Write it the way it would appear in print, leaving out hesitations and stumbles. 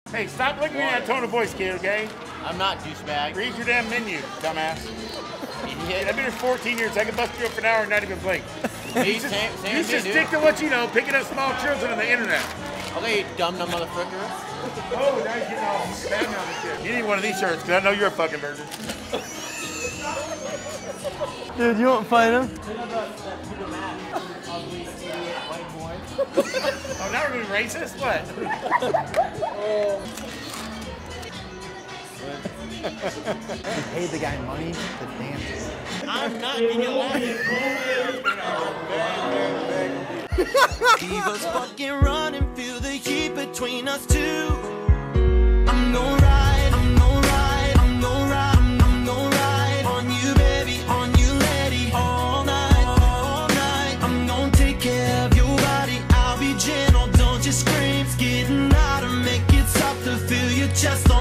Hey, stop looking at that tone of voice, kid, okay? I'm not, douchebag. Read your damn menu, dumbass. I've been here 14 years. I can bust you up for an hour and not even blink. You should stick to what you know, picking up small children on the internet. Okay, you dumb motherfucker. Oh, now you're getting all bad now and shit. You need one of these shirts, because I know you're a fucking virgin. Dude, you won't fight him? Oh, now we're going to be racist? What? You paid the guy money to dance. I'm not in your life. Divas fucking running, feel the heat between us two. I'm gon' ride, I'm gon' ride, I'm gon' ride, I'm gon' ride on you, baby, on you, lady, all night, all night. I'm gon' take care of your body, I'll be gentle, don't you scream. It's getting hotter, make it stop to feel your chest on